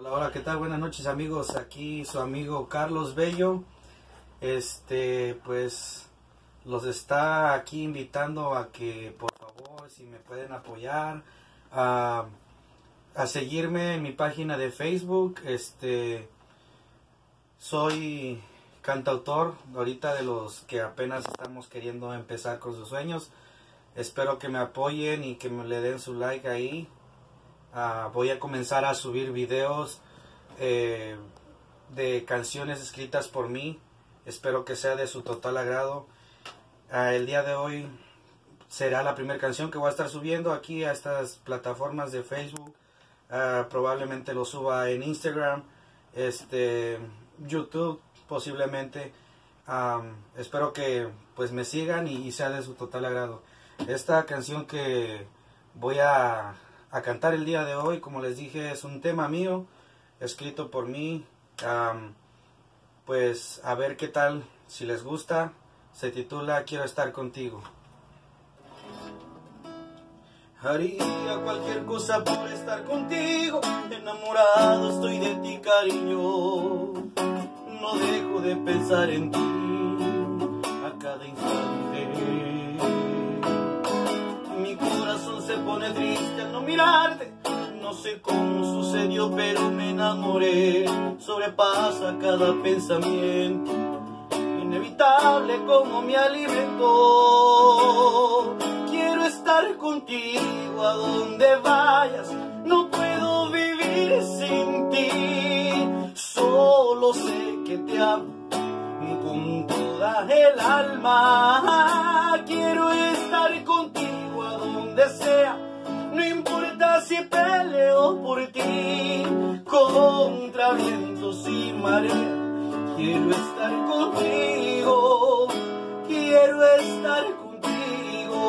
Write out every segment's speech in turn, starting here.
Hola, hola, ¿qué tal? Buenas noches, amigos. Aquí su amigo Carlos Bello. Pues los está aquí invitando a que, por favor, si me pueden apoyar a seguirme en mi página de Facebook. Soy cantautor ahorita, de los que apenas estamos queriendo empezar con sus sueños. Espero que me apoyen y que me le den su like ahí. Voy a comenzar a subir videos de canciones escritas por mí. Espero que sea de su total agrado. El día de hoy será la primera canción que voy a estar subiendo aquí a estas plataformas de Facebook. Probablemente lo suba en Instagram, YouTube posiblemente. Espero que pues me sigan y sea de su total agrado. Esta canción que voy a cantar el día de hoy, como les dije, es un tema mío, escrito por mí. Pues a ver qué tal, si les gusta. Se titula Quiero estar contigo. Haría cualquier cosa por estar contigo, enamorado estoy de ti, cariño. No dejo de pensar en ti a cada instante. Mi corazón se pone triste al no mirarte. No sé cómo sucedió, pero me enamoré. Sobrepasa cada pensamiento, inevitable como mi alimento. Quiero estar contigo a donde vayas. No puedo vivir sin ti. Solo sé que te amo con toda el alma. Quiero estar contigo a donde sea. No importa si peleo por ti, contra vientos y marea. Quiero estar contigo, quiero estar contigo.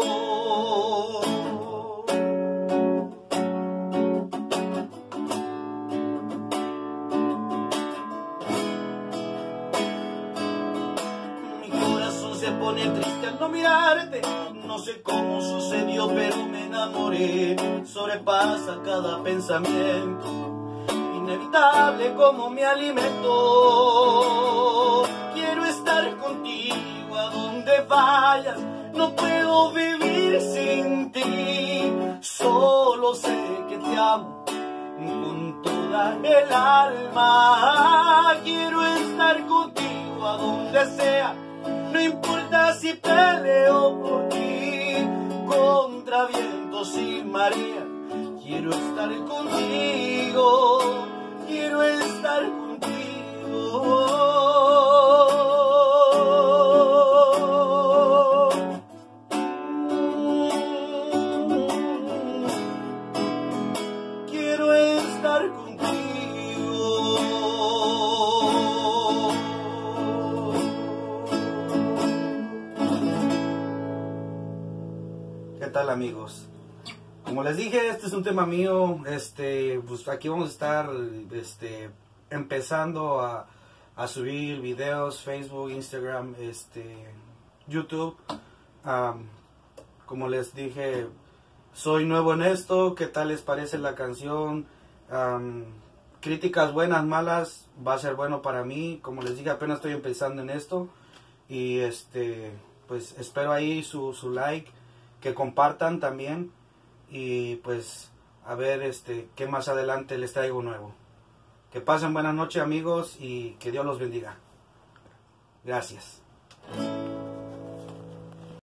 Mi corazón se pone triste al no mirarte. No sé cómo sucedió, pero me enamoré. Sobrepasa cada pensamiento, inevitable como mi alimento. Quiero estar contigo a donde vayas. No puedo vivir sin ti. Solo sé que te amo con toda el alma. Quiero estar contigo a donde sea. No importa si peleo por ti, contra vientos y marea. Quiero estar contigo, quiero estar contigo. Quiero estar contigo. ¿Qué tal, amigos? Como les dije, este es un tema mío. Pues aquí vamos a estar empezando a subir videos, Facebook, Instagram, YouTube. Como les dije, soy nuevo en esto. ¿Qué tal les parece la canción? Críticas buenas, malas, va a ser bueno para mí. Como les dije, apenas estoy empezando en esto. Y pues espero ahí su like, que compartan también. Y pues a ver qué más adelante les traigo nuevo. Que pasen buenas noches, amigos, y que Dios los bendiga. Gracias.